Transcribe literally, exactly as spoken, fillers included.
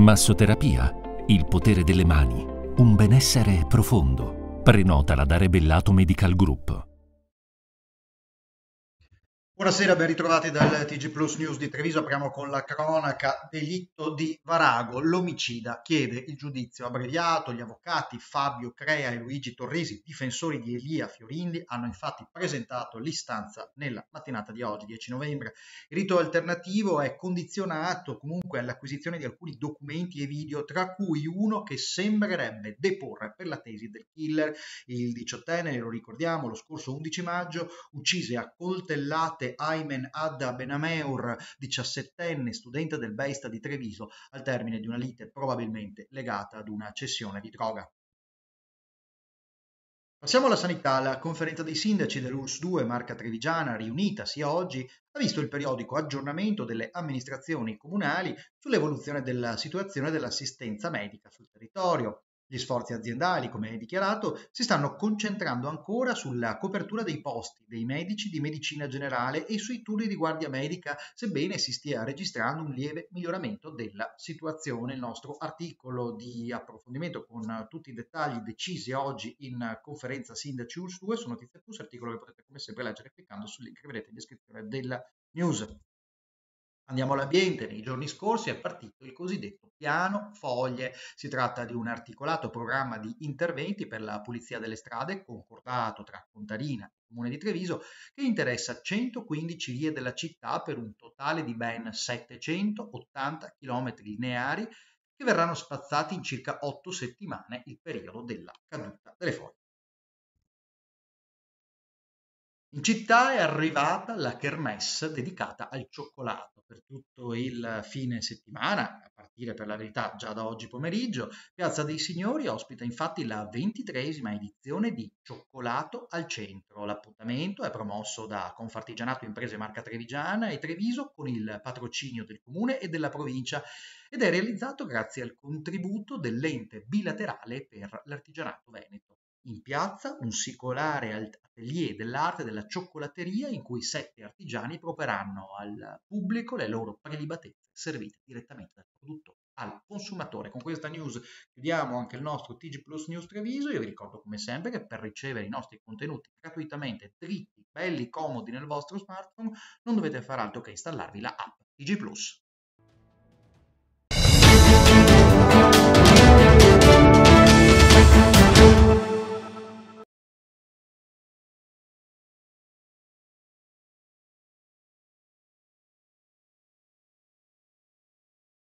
Massoterapia, il potere delle mani, un benessere profondo. Prenotala da Rebellato Medical Group. Buonasera, ben ritrovati dal T G Plus News di Treviso. Apriamo con la cronaca. Delitto di Varago. L'omicida chiede il giudizio abbreviato. Gli avvocati Fabio Crea e Luigi Torresi, difensori di Elia Fiorindi, hanno infatti presentato l'istanza nella mattinata di oggi, dieci novembre. Il rito alternativo è condizionato comunque all'acquisizione di alcuni documenti e video, tra cui uno che sembrerebbe deporre per la tesi del killer. Il diciottenne, lo ricordiamo, lo scorso undici maggio uccise a coltellate Aymen Adda Benameur, diciassettenne, studente del Beista di Treviso, al termine di una lite probabilmente legata ad una cessione di droga. Passiamo alla sanità. La conferenza dei sindaci dell'U R S S due Marca Trevigiana, riunitasi oggi, ha visto il periodico aggiornamento delle amministrazioni comunali sull'evoluzione della situazione dell'assistenza medica sul territorio. Gli sforzi aziendali, come dichiarato, si stanno concentrando ancora sulla copertura dei posti dei medici di medicina generale e sui turni di guardia medica, sebbene si stia registrando un lieve miglioramento della situazione. Il nostro articolo di approfondimento con tutti i dettagli decisi oggi in conferenza sindaci U R S S due su Notizie Plus, articolo che potete come sempre leggere cliccando sul link che vedete in descrizione della news. Andiamo all'ambiente. Nei giorni scorsi è partito il cosiddetto piano foglie. Si tratta di un articolato programma di interventi per la pulizia delle strade concordato tra Contadina e Comune di Treviso, che interessa centoquindici vie della città per un totale di ben settecentottanta chilometri lineari, che verranno spazzati in circa otto settimane, il periodo della caduta delle foglie. In città è arrivata la kermesse dedicata al cioccolato per tutto il fine settimana, a partire per la verità già da oggi pomeriggio. Piazza dei Signori ospita infatti la ventitreesima edizione di Cioccolato al Centro. L'appuntamento è promosso da Confartigianato Imprese Marca Trevigiana e Treviso con il patrocinio del Comune e della provincia ed è realizzato grazie al contributo dell'ente bilaterale per l'artigianato veneto. In piazza un sicolare atelier dell'arte della cioccolateria in cui sette artigiani proporranno al pubblico le loro prelibatezze servite direttamente dal produttore al consumatore. Con questa news chiudiamo anche il nostro T G Plus News Treviso. Io vi ricordo come sempre che per ricevere i nostri contenuti gratuitamente, dritti, belli, comodi nel vostro smartphone, non dovete fare altro che installarvi la app T G Plus.